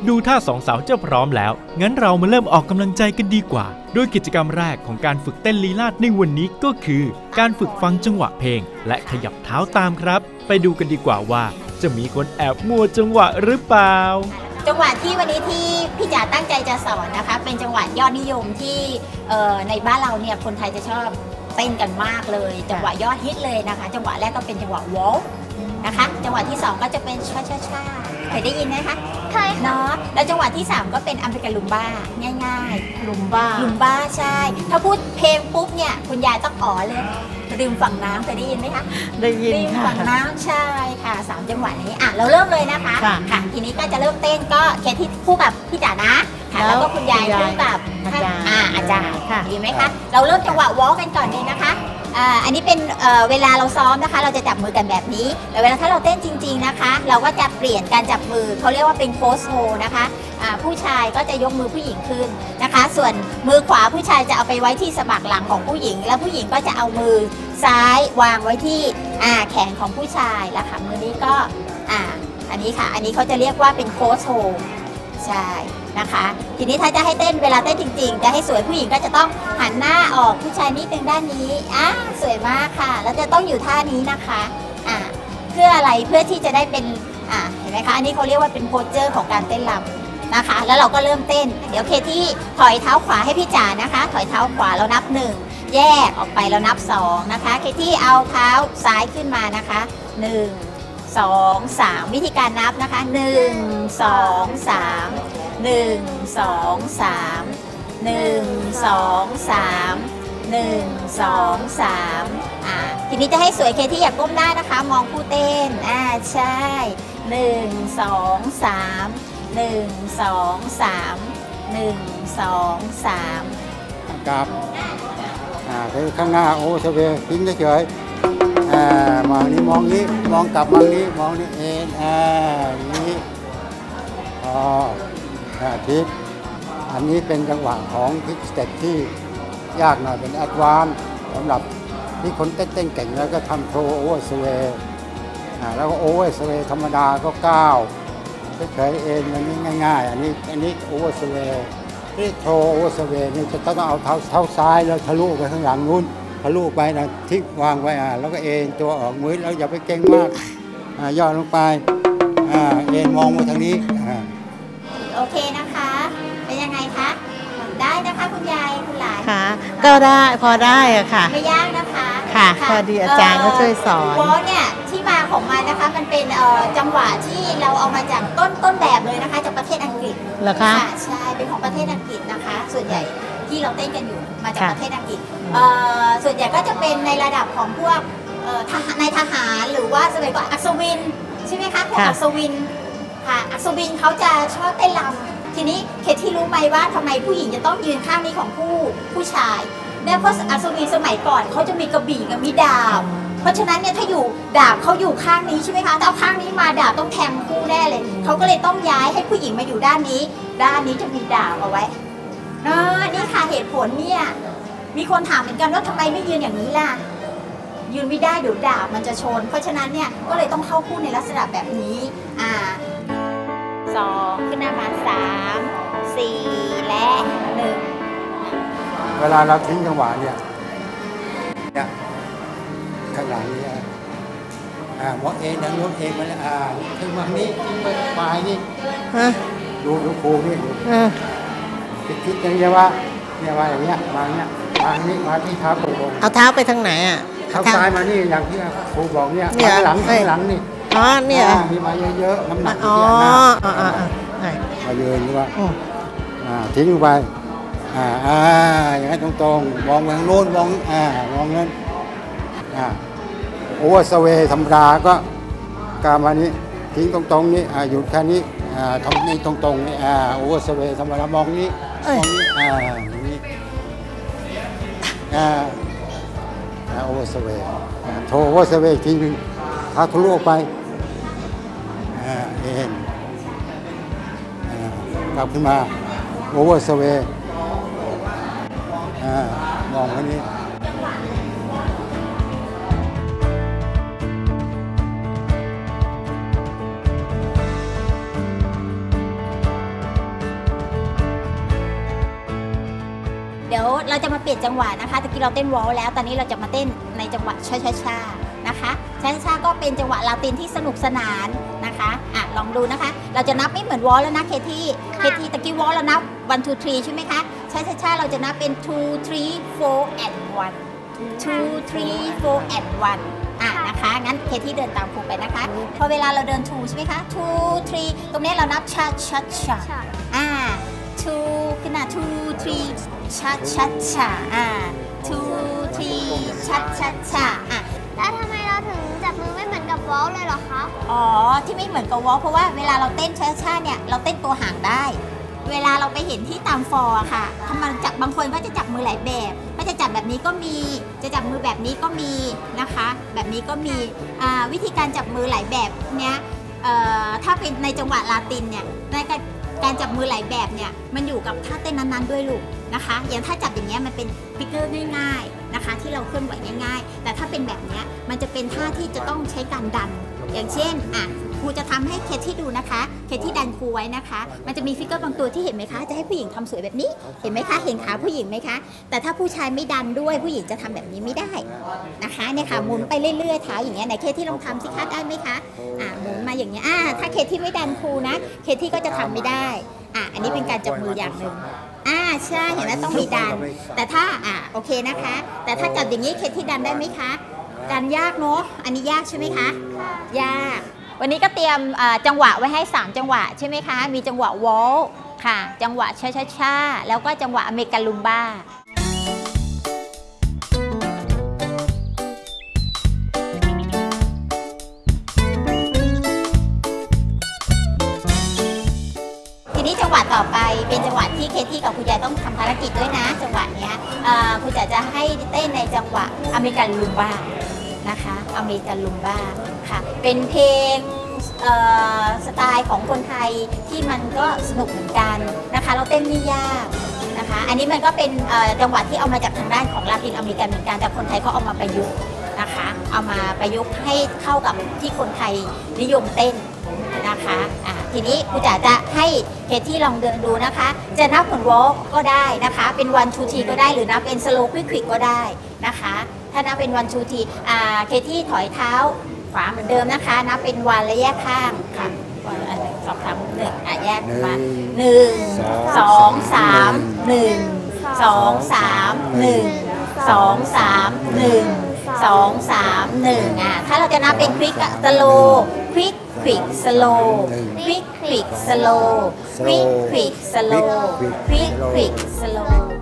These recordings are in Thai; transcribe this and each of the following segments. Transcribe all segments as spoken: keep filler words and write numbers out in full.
ดูท่าสองสาวเจ้าพร้อมแล้วงั้นเรามาเริ่มออกกำลังใจกันดีกว่าโดยกิจกรรมแรกของการฝึกเต้นลีลาศในวันนี้ก็คือการฝึกฟังจังหวะเพลงและขยับเท้าตามครับไปดูกันดีกว่าว่าจะมีคนแอบมั่วจังหวะหรือเปล่าจังหวะที่วันนี้ที่พี่จ๋าตั้งใจจะสอนนะคะเป็นจังหวะยอดนิยมที่ในบ้านเราเนี่ยคนไทยจะชอบเต้นกันมากเลยจังหวะยอดฮิตเลยนะคะจังหวะแรกก็เป็นจังหวะวอลนะคะจังหวะที่สองก็จะเป็นช้าช้าช้าเคยได้ยินไหมคะเคยเนาะแล้วจังหวะที่สามก็เป็นอเมริกันลุมบ้าง่ายๆลุมบ้าลุมบ้าใช่ถ้าพูดเพลงปุ๊บเนี่ยคุณยายต้องอ๋อเลยริมฝั่งน้ำเคยได้ยินไหมคะได้ยินริมฝั่งน้ำใช่ค่ะสามจังหวะนี้อ่ะเราเริ่มเลยนะคะค่ะทีนี้ก็จะเริ่มเต้นก็แค่ที่คู่กับพี่จ๋านะค่ะแล้วก็คุณยายคู่กับอาจารย์อ่าอาจารย์ดีไหมคะเราเริ่มจังหวะวอล์กกันก่อนเลยนะคะอันนี้เป็นเวลาเราซ้อมนะคะเราจะจับมือกันแบบนี้แต่เวลาถ้าเราเต้นจริงๆนะคะเราก็จะเปลี่ยนการจับมือเขาเรียกว่าเป็นโคสโฮนะคะผู้ชายก็จะยกมือผู้หญิงขึ้นนะคะส่วนมือขวาผู้ชายจะเอาไปไว้ที่สะบักหลังของผู้หญิงแล้วผู้หญิงก็จะเอามือซ้ายวางไว้ที่แขนของผู้ชายแล้วค่ะมือนี้ก็อ่าอันนี้ค่ะอันนี้เขาจะเรียกว่าเป็นโคสโฮใช่นะคะทีนี้ถ้าจะให้เต้นเวลาเต้นจริงๆจะให้สวยผู้หญิงก็จะต้องหันหน้าออกผู้ชายนิดนึงด้านนี้อ่ะสวยมากค่ะแล้วจะต้องอยู่ท่านี้นะคะอ่ะเพื่ออะไรเพื่อที่จะได้เป็นอ่ะเห็นไหมคะอันนี้เขาเรียกว่าเป็นโพสเจอร์ของการเต้นรำนะคะแล้วเราก็เริ่มเต้นเดี๋ยวเคที่ถอยเท้าขวาให้พี่จ๋านะคะถอยเท้าขวาเรานับหนึ่งแยกออกไปเรานับสองนะคะเคที่เอาเท้าซ้ายขึ้นมานะคะหนึ่งสองสามวิธีการนับนะคะหนึ่งสองสามหนึ่งสองสามหนึ่งสองสามหนึ่งสองสามอ่าทีนี้จะให้สวยเคที่อย่าก้มหน้านะคะมองผู้เต้นอ่าใช่หนึ่งสองสามหนึ่งสองสามหนึ่งสองสามครับอ่าคือข้างหน้าโอ้เฉยทิ้งเฉยอ่ามองนี้มองนี้มองกลับมองนี้มองนี้เอ็นอ่านี้อ๋อทิศอันนี้เป็นจังหวะของทิศสเต็ปที่ยากหน่อยเป็นแอดวานซ์สำหรับที่คนเต้นๆเก่งแล้วก็ทำโทรโอเวอร์สเวย์แล้วก็โอเวอร์สเวย์ธรรมดาก็ก้าวเฉยๆเองอันนี้ง่ายๆอันนี้อันนี้โอเวอร์สเวย์ที่โทรโอเวอร์สเวย์นี่จะต้องเอาเท้าเท้าซ้ายแล้วทะลุไปข้างหลังนู้นทะลุไปนะที่วางไว้อ่าแล้วก็เอ็นตัวออกมือแล้วอย่าไปเก่งมากอ่าย่อลงไปอ่าเอ็นมองมาทางนี้โอเคนะคะเป็นยังไงคะได้นะคะคุณยายคุณหลานค่ะก็ได้พอได้อะค่ะไม่ยากนะคะค่ะพอดีอาจารย์ก็ช่วยสอนวอลเนี่ยที่มาของมันนะคะมันเป็นจังหวะที่เราเอามาจากต้นต้นแบบเลยนะคะจากประเทศอังกฤษเหรอคะใช่เป็นของประเทศอังกฤษนะคะส่วนใหญ่ที่เราเต้นกันอยู่มาจากประเทศอังกฤษส่วนใหญ่ก็จะเป็นในระดับของพวกในทหารหรือว่าสมัยก่อนอัศวินใช่ไหมคะพวกอัศวินค่ะอัศวินเขาจะชอบเต้นรำทีนี้เคที่รู้ไหมว่าทำไมผู้หญิงจะต้องยืนข้างนี้ของผู้ผู้ชายเนี่ยเพราะอัศวินสมัยก่อนเขาจะมีกระบี่กับมีดาบเพราะฉะนั้นเนี่ยถ้าอยู่ดาบเขาอยู่ข้างนี้ใช่ไหมคะถ้าเอาข้างนี้มาดาบต้องแทงคู่แน่เลยเขาก็เลยต้องย้ายให้ผู้หญิงมาอยู่ด้านนี้ด้านนี้จะมีดาบเอาไว้เนาะนี่ค่ะเหตุผลเนี่ยมีคนถามเหมือนกันว่าทำไมไม่ยืนอย่างนี้ล่ะยืนไม่ได้เดี๋ยวดาบมันจะชนเพราะฉะนั้นเนี่ยก็เลยต้องเข้าคู่ในลักษณะแบบนี้อ่าสองขึ้นมาสามสี่และหนึ่งเวลาเราทิ้งจังหวะเนี่ยเนี่ยข้างหลังนี้อ่ามองเองดังรถเองมาแล้วอ่าถึงวันนี้ทิ้งไปปลายนี่ดูดูครูนี่ดูคิดอย่างเงี้ยว่าเนี่ยว่าอย่างเงี้ยมาเนี้ยมานี้มาที่เท้าตรงเอาเท้าไปทางไหนอ่ะเท้าซ้ายมานี่อย่างที่ครูบอกเนี่ยข้างหลังข้างหลังนี่อ๋อเนี่ยมีมาเยอะๆน้ำหนักอ๋ออ๋ออ๋อมาเยอะหรือว่าอ่าทิ้งไปอ่าอ่าอย่างนั้นตรงๆมองไปทางโน้นมองอ่ามองนั้นอ่าโอเวอร์สเวย์ธรรมดาก็การมานี้ทิ้งตรงๆนี้อ่าหยุดแค่นี้อ่าทำนี้ตรงๆนี้อ่าโอเวอร์สเวย์ธรรมดามองนี้มองนี้อ่าอย่างนี้อ่าโอเวอร์สเวย์โทรโอเวอร์สเวย์ทีนึงถ้าทะลุออกไปอ่าเอ็นกลับขึ้นมาโอเวอร์สเวย์มองไว้นี้เราจะมาเปลี่ยนจังหวะนะคะตะกี้เราเต้นวอลแล้วตอนนี้เราจะมาเต้นในจังหวะช้าๆนะคะช้าๆก็เป็นจังหวะลาตินที่สนุกสนานนะคะอ่ะลองดูนะคะเราจะนับไม่เหมือนวอลแล้วนะเคที่เคที่ตะกี้วอลเรานับone two threeใช่ไหมคะช้าๆเราจะนับเป็นtwo three four and one two three four and one อ่ะนะคะงั้นเคที่เดินตามครูไปนะคะพอเวลาเราเดิน two ใช่ไหมคะ two three ตรงนี้เรานับชาชาชาอ่า two ขึ้นมา two three ชาชาชาอ่า two three ชาชาชาอ่ะแล้วทำไมเราถึงจับมือไม่เหมือนกับวอลเลยเหรอคะอ๋อที่ไม่เหมือนกับวอลเพราะว่าเวลาเราเต้นช้าๆเนี่ยเราเต้นตัวห่างได้ เวลาเราไปเห็นที่ตามฟอร์ค่ะถ้ามันจับบางคนก็จะจับมือหลายแบบก็จะจับแบบนี้ก็มีจะจับมือแบบนี้ก็มีนะคะแบบนี้ก็มีวิธีการจับมือหลายแบบเนี้ยถ้าเป็นในจังหวะลาตินเนี่ยในการจับมือหลายแบบเนี่ยมันอยู่กับท่าเต้นนั้นๆด้วยลูกนะคะอย่างถ้าจับอย่างเงี้ยมันเป็นฟิกเกอร์ง่ายๆนะคะที่เราเคลื่อนไหวง่ายๆแต่ถ้าเป็นแบบเนี้ยมันจะเป็นท่าที่จะต้องใช้การดันอย่างเช่นอ่ะครูจะทำให้เคที่ดูนะคะเคที่ดันครูไว้นะคะมันจะมีฟิกเกอร์บางตัวที่เห็นไหมคะจะให้ผู้หญิงทำสวยแบบนี้เห็นไหมคะเห็นขาผู้หญิงไหมคะแต่ถ้าผู้ชายไม่ดันด้วยผู้หญิงจะทำแบบนี้ไม่ได้นะคะเนี่ยค่ะหมุนไปเรื่อยๆเท้าอย่างเงี้ยไหนเคที่ลองทำสิคะได้ไหมคะอ่ะหมุนมาอย่างเงี้ยอ่ะถ้าเคที่ไม่ดันครูนะเคที่ก็จะทำไม่ได้อ่ะอันนี้เป็นการจับมืออย่างหนึ่งอ่าใช่เห็นไหมต้องมีดันแต่ถ้าอ่ะโอเคนะคะแต่ถ้าจับอย่างนี้เคที่ดันได้ไหมคะดันยากเนาะอันนี้ยากใช่ไหมคะยากวันนี้ก็เตรียมจังหวะไว้ให้สามจังหวะใช่ไหมคะมีจังหวะวอลค่ะจังหวะช้าๆแล้วก็จังหวะอเมริกันลุมบ้าทีนี้จังหวะต่อไปเป็นจังหวะที่เคที่กับคุณยายต้องทำภารกิจด้วยนะจังหวะนี้คุณจ๋าจะให้เต้นในจังหวะอเมริกันลุมบ้านะคะอเมริกันลุมบ้าค่ะเป็นเพลงสไตล์ของคนไทยที่มันก็สนุกเหมือนกันนะคะเราเต้นไม่ยากนะคะอันนี้มันก็เป็นจังหวะที่เอามาจากทางด้านของลาตินอเมริกันเหมือนกันแต่คนไทยเขาเอามาประยุกต์นะคะเอามาประยุกต์ให้เข้ากับที่คนไทยนิยมเต้นนะคะอ่ะทีนี้ครูจ๋าจะให้เคที่ลองเดินดูนะคะจะนับเหมือนวอล์กก็ได้นะคะเป็นวันทูทีก็ได้หรือนับเป็นสโลว์ควิกควิกก็ได้นะคะถ้านับเป็นวันทูทีอ่าเคที่ถอยเท้าขวาเหมือนเดิมนะคะนับเป็นวันและแยกข้างค่ะวันอันหนึ่งสองสามหนึ่งอ่ะแยกมาหนึ่งสองสามหนึ่งสองสามหนึ่งสองสามหนึ่งสองสามหนึ่งอ่ะถ้าเราจะนับเป็นควิกสโลควิกควิกสโลควิกควิกสโลควิกควิกสโลควิกควิกสโล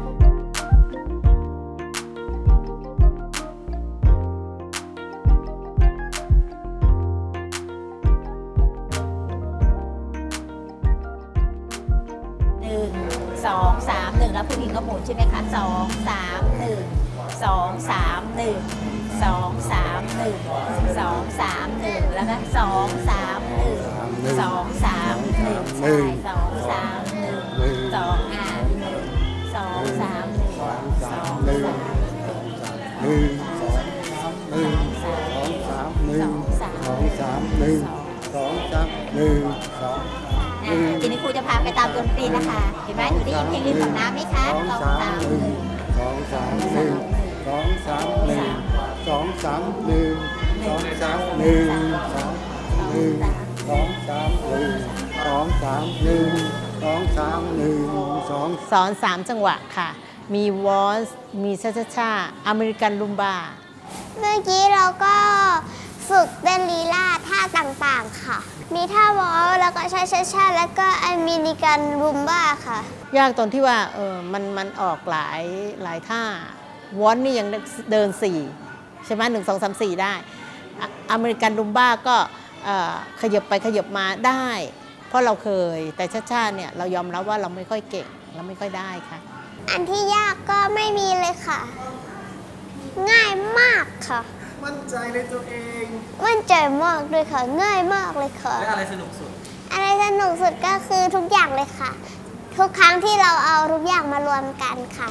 สองสามหนึ่งแล้วผู้หญิงก็หมุนใช่ไหมคะสองสามหนึ่งสองสามหนึ่งสองสามหนึ่งสองสามหนึ่งแล้วก็สองสามหนึ่งสองสามหนึ่งใช่สองสามหนึ่งสองอ่าสองสามหนึ่งสองสามหนึ่งหนึ่งสองสามหนึ่งสองสามหนึ่งสองสามหนึ่งสองทีนี้ครูจะพาไปตามดนตรีนะคะเห็นไหมหนูได้ยินเพลงริมฝั่งน้ำไหมคะสองสามหนึ่งสองสามหนึ่งสองสามหนึ่งสองสามหนึ่งสองสามหนึ่งสองหนึ่งสองสามหนึ่งสองสามหนึ่งสองสามหนึ่งสองสอนสามจังหวะค่ะมีวอลซ์มีชาชาชาอเมริกันลุมบ้าเมื่อกี้เราก็ฝึกเต้นลีลาท่าต่างๆค่ะมีท่าวอลแล้วก็ชาชาชาแล้วก็อเมริกันลุมบ้าค่ะยากตรงที่ว่าเออมันมันออกหลายหลายท่าวอลนี่ยังเดินสี่ใช่ไหมหนึ่งสองสามสี่ได้อเมริกันลุมบ้าก็ขยับไปขยับมาได้ เพราะเราเคยแต่ชาชาเนี่ยเรายอมรับว่าเราไม่ค่อยเก่งเราไม่ค่อยได้ค่ะอันที่ยากก็ไม่มีเลยค่ะง่ายมากค่ะมั่นใจในตัวเองมั่นใจมากเลยค่ะง่ายมากเลยค่ะและอะไรสนุกสุดอะไรสนุกสุดก็คือทุกอย่างเลยค่ะทุกครั้งที่เราเอาทุกอย่างมารวมกันค่ะ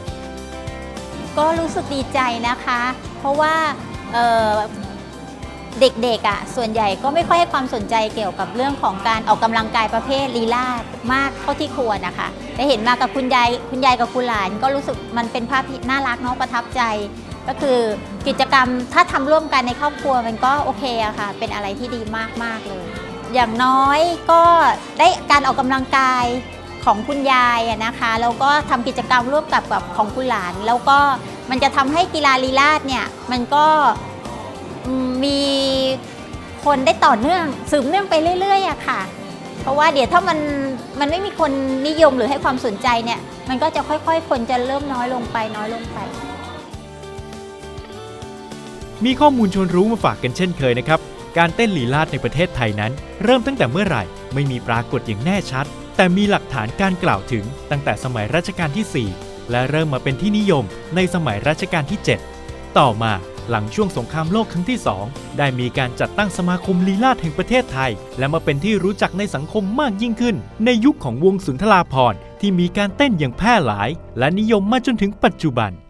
ก็รู้สึกดีใจนะคะเพราะว่าเด็กๆอ่ะส่วนใหญ่ก็ไม่ค่อยให้ความสนใจเกี่ยวกับเรื่องของการออกกำลังกายประเภทลีลาศมากเท่าที่ควรนะคะแต่เห็นมากับคุณยายคุณยายกับคุณหลานก็รู้สึกมันเป็นภาพที่น่ารักเนาะประทับใจก็คือกิจกรรมถ้าทำร่วมกันในครอบครัวมันก็โอเคอะค่ะเป็นอะไรที่ดีมากๆเลยอย่างน้อยก็ได้การออกกำลังกายของคุณยายนะคะแล้วก็ทำกิจกรรมร่วมกับกับของคุณหลานแล้วก็มันจะทำให้กีฬาลีลาศเนี่ยมันก็มีคนได้ต่อเนื่องสืบเนื่องไปเรื่อยๆอะค่ะเพราะว่าเดี๋ยวถ้ามันมันไม่มีคนนิยมหรือให้ความสนใจเนี่ยมันก็จะค่อยๆคนจะเริ่มน้อยลงไปน้อยลงไปมีข้อมูลชวนรู้มาฝากกันเช่นเคยนะครับการเต้นลีลาศในประเทศไทยนั้นเริ่มตั้งแต่เมื่อไหร่ไม่มีปรากฏอย่างแน่ชัดแต่มีหลักฐานการกล่าวถึงตั้งแต่สมัยรัชกาลที่สี่และเริ่มมาเป็นที่นิยมในสมัยรัชกาลที่เจ็ดต่อมาหลังช่วงสงครามโลกครั้งที่สองได้มีการจัดตั้งสมาคมลีลาศแห่งประเทศไทยและมาเป็นที่รู้จักในสังคมมากยิ่งขึ้นในยุคของวงสุนทราภรณ์ที่มีการเต้นอย่างแพร่หลายและนิยมมาจนถึงปัจจุบัน